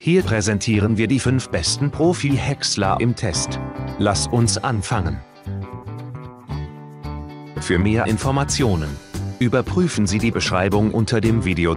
Hier präsentieren wir die 5 besten Profi-Häcksler im Test. Lass uns anfangen. Für mehr Informationen überprüfen Sie die Beschreibung unter dem Video.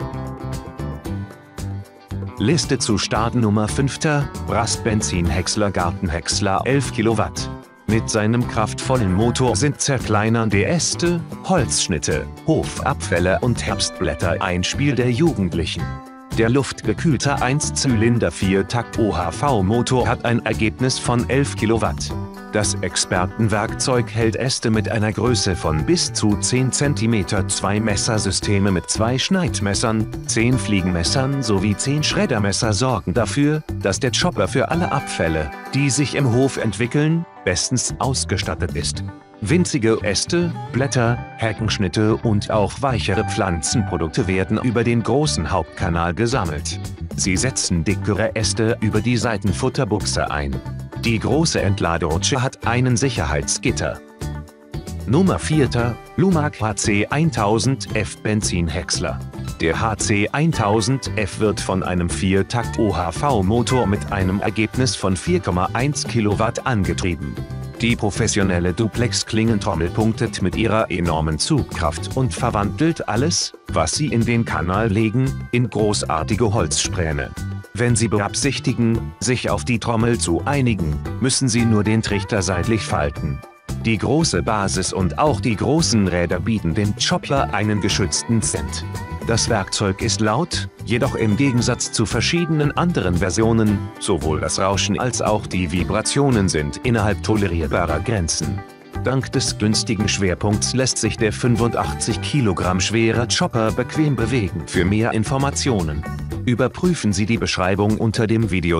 Liste zu Startnummer 5. Brust-Benzin-Häcksler Gartenhäcksler 11 Kilowatt. Mit seinem kraftvollen Motor sind zerkleinernde Äste, Holzschnitte, Hofabfälle und Herbstblätter ein Spiel der Jugendlichen. Der luftgekühlte 1-Zylinder-4-Takt-OHV-Motor hat ein Ergebnis von 11 Kilowatt. Das Expertenwerkzeug hält Äste mit einer Größe von bis zu 10 cm, 2 Messersysteme mit 2 Schneidmessern, 10 Fliegenmessern sowie 10 Schreddermesser sorgen dafür, dass der Chopper für alle Abfälle, die sich im Hof entwickeln, bestens ausgestattet ist. Winzige Äste, Blätter, Heckenschnitte und auch weichere Pflanzenprodukte werden über den großen Hauptkanal gesammelt. Sie setzen dickere Äste über die Seitenfutterbuchse ein. Die große Entladerutsche hat einen Sicherheitsgitter. Nummer 4. Lumac HC1000F Benzinhäcksler. Der HC1000F wird von einem 4-Takt-OHV-Motor mit einem Ergebnis von 4,1 Kilowatt angetrieben. Die professionelle Duplex-Klingentrommel punktet mit ihrer enormen Zugkraft und verwandelt alles, was Sie in den Kanal legen, in großartige Holzspäne. Wenn Sie beabsichtigen, sich auf die Trommel zu einigen, müssen Sie nur den Trichter seitlich falten. Die große Basis und auch die großen Räder bieten dem Chopper einen geschützten Zent. Das Werkzeug ist laut, jedoch im Gegensatz zu verschiedenen anderen Versionen, sowohl das Rauschen als auch die Vibrationen sind innerhalb tolerierbarer Grenzen. Dank des günstigen Schwerpunkts lässt sich der 85 Kilogramm schwere Chopper bequem bewegen. Für mehr Informationen überprüfen Sie die Beschreibung unter dem Video.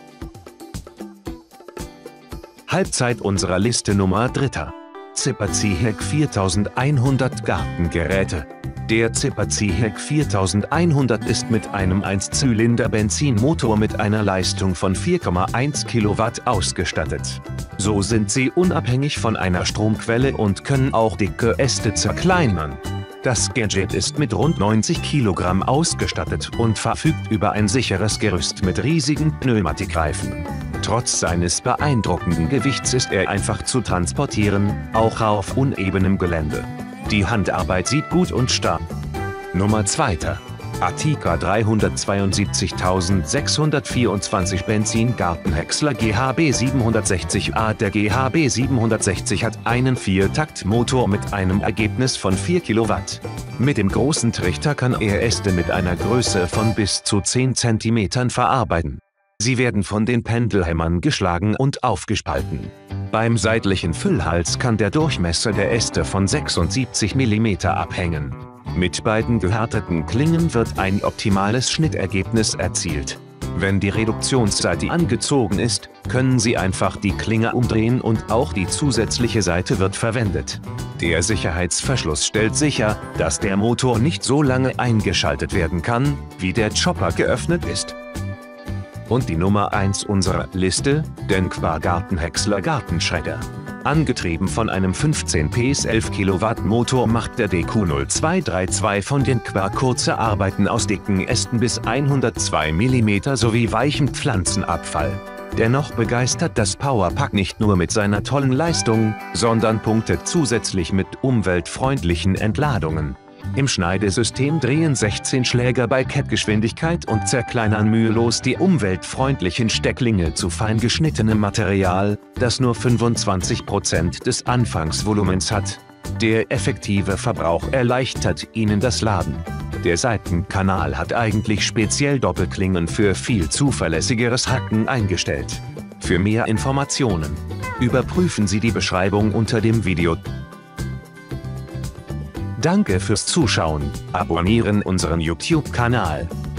Halbzeit unserer Liste Nummer 3. Zipper CHEC 4100 Gartengeräte. Der Zipper CHEC 4100 ist mit einem 1-Zylinder-Benzinmotor mit einer Leistung von 4,1 Kilowatt ausgestattet. So sind sie unabhängig von einer Stromquelle und können auch dicke Äste zerkleinern. Das Gadget ist mit rund 90 Kilogramm ausgestattet und verfügt über ein sicheres Gerüst mit riesigen Pneumatikreifen. Trotz seines beeindruckenden Gewichts ist er einfach zu transportieren, auch auf unebenem Gelände. Die Handarbeit sieht gut und stark. Nummer 2. Atika 372624 Benzin Gartenhäcksler GHB 760A. Der GHB 760 hat einen 4-Takt-Motor mit einem Ergebnis von 4 Kilowatt. Mit dem großen Trichter kann er Äste mit einer Größe von bis zu 10 cm verarbeiten. Sie werden von den Pendelhämmern geschlagen und aufgespalten. Beim seitlichen Füllhals kann der Durchmesser der Äste von 76 mm abhängen. Mit beiden gehärteten Klingen wird ein optimales Schnittergebnis erzielt. Wenn die Reduktionsseite angezogen ist, können Sie einfach die Klinge umdrehen und auch die zusätzliche Seite wird verwendet. Der Sicherheitsverschluss stellt sicher, dass der Motor nicht so lange eingeschaltet werden kann, wie der Chopper geöffnet ist. Und die Nummer 1 unserer Liste, Denkbar Gartenhäcksler Gartenschredder. Angetrieben von einem 15 PS 11 Kilowatt Motor macht der DQ0232 von Denkbar kurze Arbeiten aus dicken Ästen bis 102 mm sowie weichem Pflanzenabfall. Dennoch begeistert das Powerpack nicht nur mit seiner tollen Leistung, sondern punktet zusätzlich mit umweltfreundlichen Entladungen. Im Schneidesystem drehen 16 Schläger bei Kettgeschwindigkeit und zerkleinern mühelos die umweltfreundlichen Stecklinge zu fein geschnittenem Material, das nur 25% des Anfangsvolumens hat. Der effektive Verbrauch erleichtert Ihnen das Laden. Der Seitenkanal hat eigentlich speziell Doppelklingen für viel zuverlässigeres Hacken eingestellt. Für mehr Informationen überprüfen Sie die Beschreibung unter dem Video. Danke fürs Zuschauen, abonnieren unseren YouTube-Kanal.